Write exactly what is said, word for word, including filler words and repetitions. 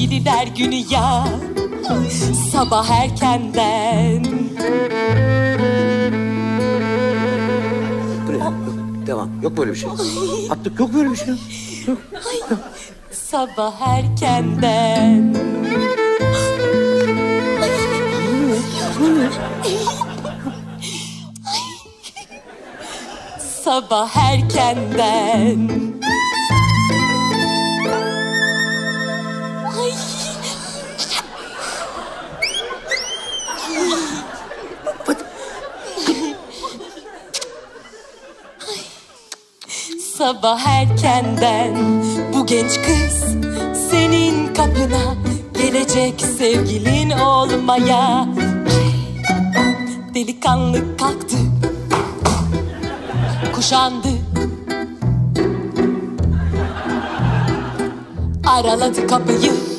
sevgililer günü ya. Sabah erkenden. Dur ya, yok, devam. Yok böyle bir şey. Attık, yok böyle bir şey. Yok. Yok. Sabah erkenden. Sabah erkenden. Ay. Sabah erkenden bu genç kız senin kapına gelecek sevgilin olmaya. Delikanlı kalktı, kuşandı, araladı kapıyı.